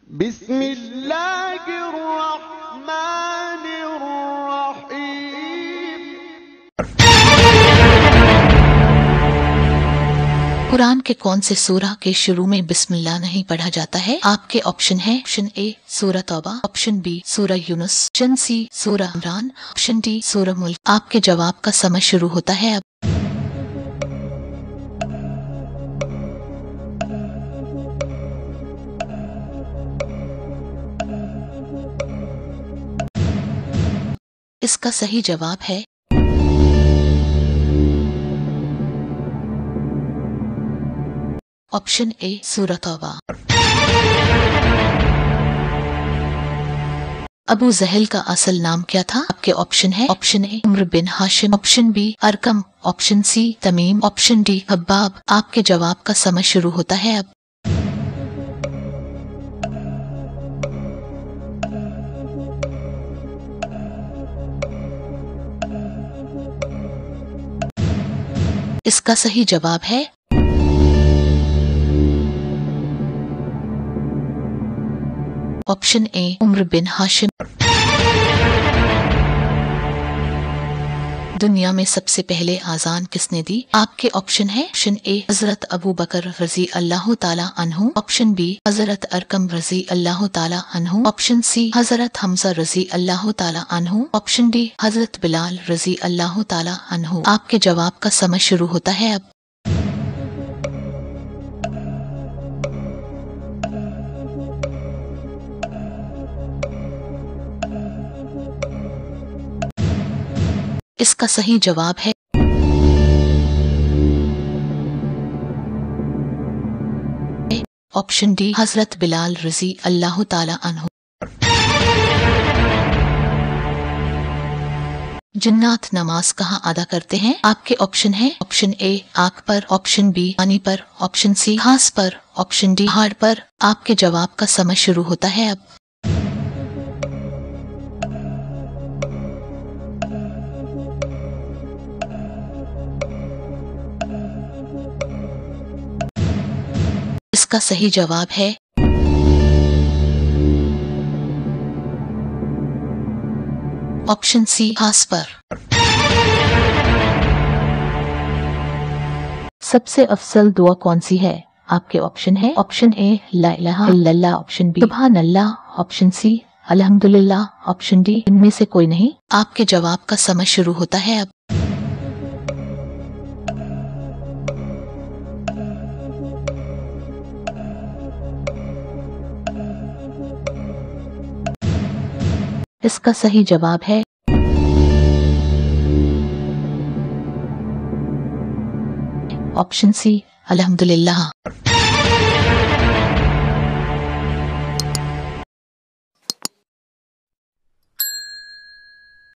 बिस्मिल्लाहिर्रहमानिर्रहीम। कुरान के कौन से सूरा के शुरू में बिस्मिल्लाह नहीं पढ़ा जाता है? आपके ऑप्शन है। ऑप्शन ए सूरह तौबा, ऑप्शन बी सूरह यूनुस, ऑप्शन सी सूरह इमरान, ऑप्शन डी सूरह मुल्क। आपके जवाब का समय शुरू होता है अब। इसका सही जवाब है ऑप्शन ए सूरह तौबा। अबू जहल का असल नाम क्या था? आपके ऑप्शन है। Option A Umar bin Hashim, option B Arqam, option C Tamim, option D Habbab. आपके जवाब का समय शुरू होता है अब। इसका सही जवाब है option A Umar bin Hashim. दुनिया में सबसे पहले आजान किसने दी? आपके ऑप्शन है। ऑप्शन ए हजरत अबू बकर रजी अल्लाह ताला अन्हु, ऑप्शन बी हजरत अरकम रजी अल्लाह ताला अन्हु, ऑप्शन सी हजरत हमजा रजी अल्लाह ताला अन्हु, ऑप्शन डी हजरत बिलाल रजी अल्लाह ताला अन्हु। आपके जवाब का समय शुरू होता है अब। इसका सही जवाब है ऑप्शन डी हजरत बिलाल रजी अल्लाह ताला अन्हु। जिन्नात नमाज कहाँ अदा करते हैं? आपके ऑप्शन है। ऑप्शन ए आँख पर, ऑप्शन बी पानी पर, ऑप्शन सी घास पर, ऑप्शन डी पहाड़ पर। आपके जवाब का समय शुरू होता है अब। इसका सही जवाब है ऑप्शन सी घास पर। सबसे अफजल दुआ कौन सी है? आपके ऑप्शन है। ऑप्शन ए ला इलाहा इल्लल्लाह, ऑप्शन बी सुभान अल्लाह, ऑप्शन सी अल्हम्दुलिल्लाह, ऑप्शन डी इनमें से कोई नहीं। आपके जवाब का समय शुरू होता है अब। इसका सही जवाब है ऑप्शन सी अल्हम्दुलिल्लाह।